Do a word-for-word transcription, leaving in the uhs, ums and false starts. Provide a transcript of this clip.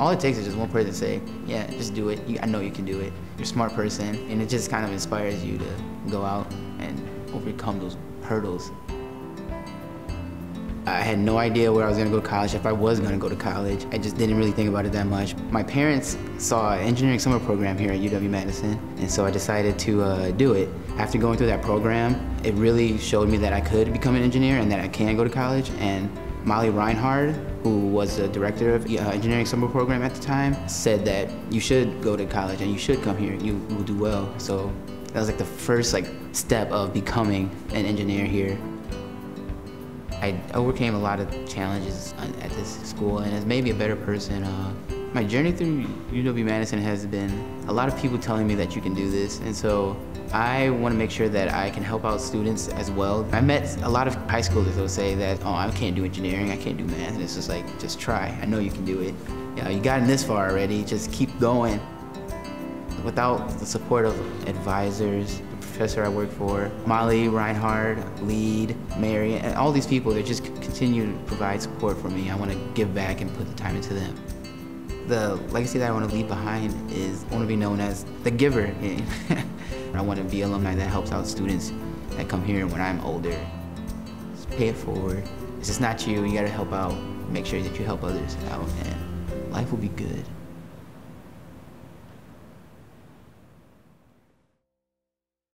All it takes is just one person to say, yeah, just do it. You, I know you can do it. You're a smart person, and it just kind of inspires you to go out and overcome those hurdles. I had no idea where I was gonna go to college, if I was gonna go to college. I just didn't really think about it that much. My parents saw an engineering summer program here at U W-Madison, and so I decided to uh, do it. After going through that program, it really showed me that I could become an engineer and that I can go to college. And Molly Reinhard, who was the director of the uh, engineering summer program at the time, said that you should go to college and you should come here, you will do well. So that was like the first like step of becoming an engineer here. I overcame a lot of challenges at this school, and as maybe a better person, uh, my journey through U W-Madison has been a lot of people telling me that you can do this, and so I want to make sure that I can help out students as well. I met a lot of high schoolers that will say that, oh, I can't do engineering, I can't do math, and it's just like, just try. I know you can do it. You know, you gotten this far already, just keep going. Without the support of advisors, the professor I work for, Molly Reinhard, Lead, Mary, and all these people, they just continue to provide support for me. I want to give back and put the time into them. The legacy that I want to leave behind is I want to be known as the giver. I want to be an alumni that helps out students that come here when I'm older. Just pay it forward. It's just not you, you got to help out. Make sure that you help others out, and life will be good.